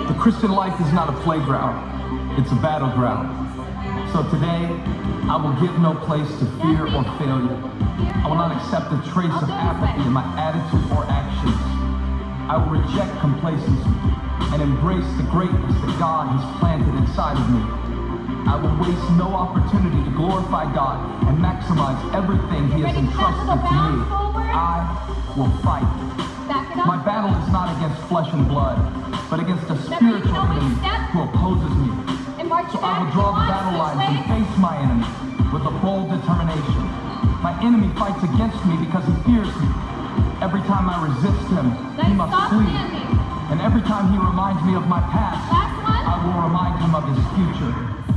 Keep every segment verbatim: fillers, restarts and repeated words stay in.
The Christian life is not a playground, it's a battleground. So today, I will give no place to fear or failure. I will not accept a trace of apathy in my attitude or actions. I will reject complacency and embrace the greatness that God has planted inside of me. I will waste no opportunity to glorify God and maximize everything He has entrusted to me. I will fight. My battle is not against flesh and blood, but against a spiritual enemy who opposes me. So I will draw the battle lines and face my enemy with a bold determination. My enemy fights against me because he fears me. Every time I resist him, he must flee. And every time he reminds me of my past, I will remind him of his future.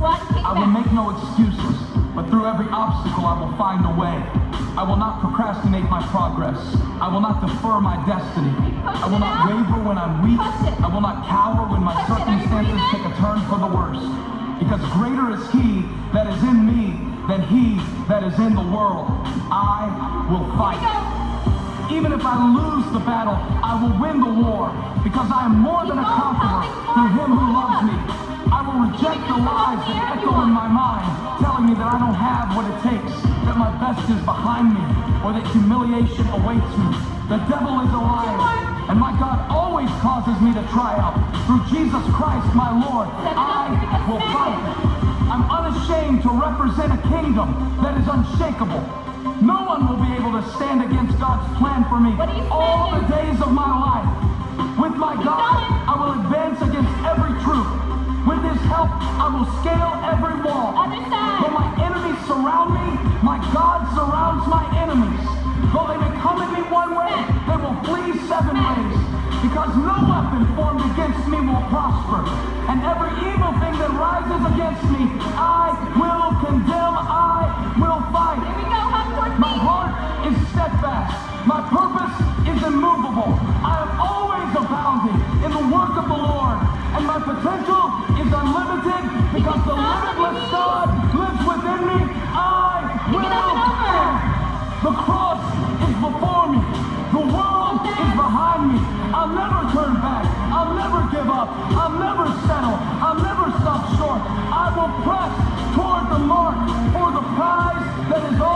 I will make no excuses, but through every obstacle I will find a way. I will not procrastinate my progress. I will not defer my destiny. I will not waver when I'm weak. I will not cower when my circumstances take a turn for the worse. Because greater is He that is in me than he that is in the world. I will fight. Even if I lose the battle, I will win the war. Because I am more than a conqueror through Him who loves me. I will reject the lies that echo in my mind, telling me that I don't have what it takes, that my best is behind me, or that humiliation awaits me. The devil is a liar, and my God always causes me to triumph. Through Jesus Christ, my Lord, I will fight. I'm unashamed to represent a kingdom that is unshakable. No one will be able to stand against God's plan for me all the days of my life. With my God, I will advance against every truth. With His help, I will scale every wall. Though my enemies surround me, my God surrounds my enemies. Though they may come at me one way, they will flee seven ways. Because no weapon formed against me will prosper. And every evil thing that rises against me, I will condemn, I will fight. My heart is steadfast. My purpose is immovable. I am always abounding in the work of the Lord. And my potential is unlimited because the limitless God lives within me. I will win. The cross is before me. The world is behind me. I'll never turn back. I'll never give up. I'll never settle. I'll never stop short. I will press toward the mark for the prize that is